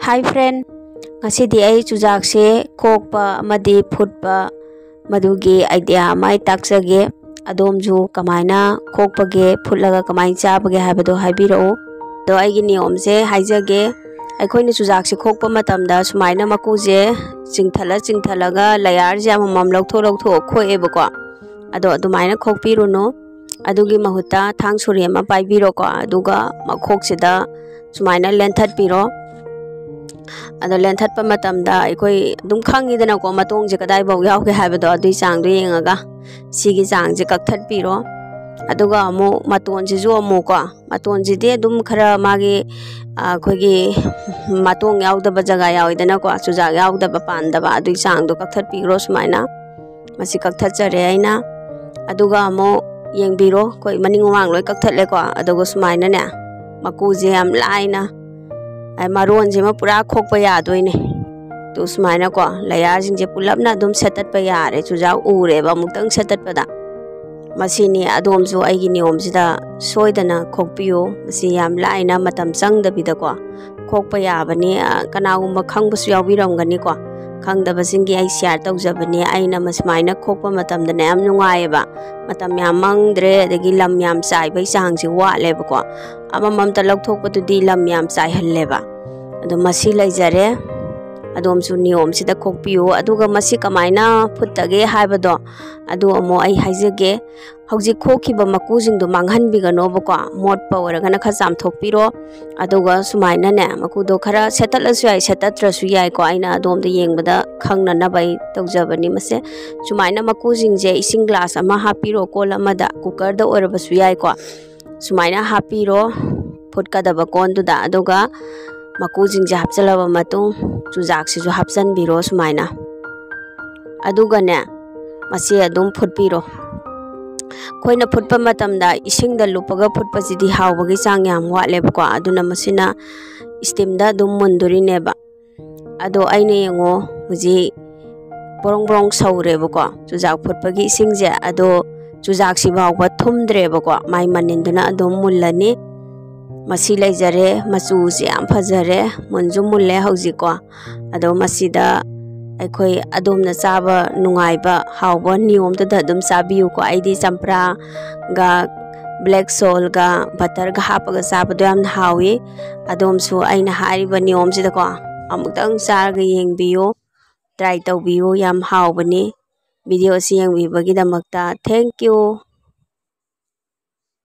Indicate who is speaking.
Speaker 1: Hi friend, ngasidi ay chujakse kokpa amadi phutpa madugi idea mai taksage adomju kamaina kokpage phutlaga kamai chabage habado haibiro do aigi niyomse haijage aikoina chujakse kokpa matamda sumaina makuje chingthalaga layar je amam lawtho khoebako ado adumaina khokpiruno adugi mahuta thang suri ama paibiro ko aduga makhoksida sumaina lenthat piro ado lenthat pa matamda aikoi dum khangidana ko matong je kadai bau yaw ke habado adui chang du yengaga sigi chang je kakthat piro aduga amu maton je jo amu ko maton je de dum khara magi khoigi matong yawdaba jaga yawidana ko chuja yawdaba pandaba adui chang du kakthat piro sumaina masi kakthat chare aina aduga amu yengbiro koi maning wang loi kakthat le ko aduga sumaina ne maku je am laina ai maron je ma pura khokpa ya doine to sumaina ko layar jing je pulapna dum setat pa yare chujau ure ba muktang setat pada masini adom ju aigi niom jida soidana khokpiyo masi yam laina matam chang da bida ko khokpa ya bani kanagumba khangbusu yawiram gani ko khangda basingi ai share tawjabani aina masmaina khokpa matam da nam nungai ba matam yam mangdre adagi lam yam sai bai chang ji wa le ba ko amamam ta lokthokpa tu di lam yam sai halle ba ado masi laijare adom su niom sida khokpiyo aduga masi kamaina phutage haibado adu amo ai haijage hauji khokhiba makujing do manghan bigano bako mod power gana kha jam thokpiro aduga sumaina ne makudo khara setalasu ai setatrasu yai ko aina adom de yengbada khangna na bai tawjabani mase sumaina makujing je ising glass ama hapiro kol amada cooker da orabasu yai ko sumaina hapiro phutkadaba kon du da aduga makujing je hapchalaba matung chujak si jo hapsan biro sumaina aduga ne masi adum phutpiro koina phutpa matamda ising da lupaga phutpa jidi hawbagi chang yam wale ko aduna masina steam da dum munduri neba ado aine yengo huji borong saure ko chujak phutpagi ising je ado chujak si bawba thumdre ko mai maninduna adum mullani masi laijare machu je am phajare munju mulle hauji ko ado masida aikoi adom na chaba nungaiba hawba niyom da dum sabiu ko aidi champra ga black soul ga butter ga hapaga chaba do yam hawi adom su aina hariba niyom sida ko amutang sarga yengbiyo try tawbiyo yam hawbani video si yengbi bagi damakta thank you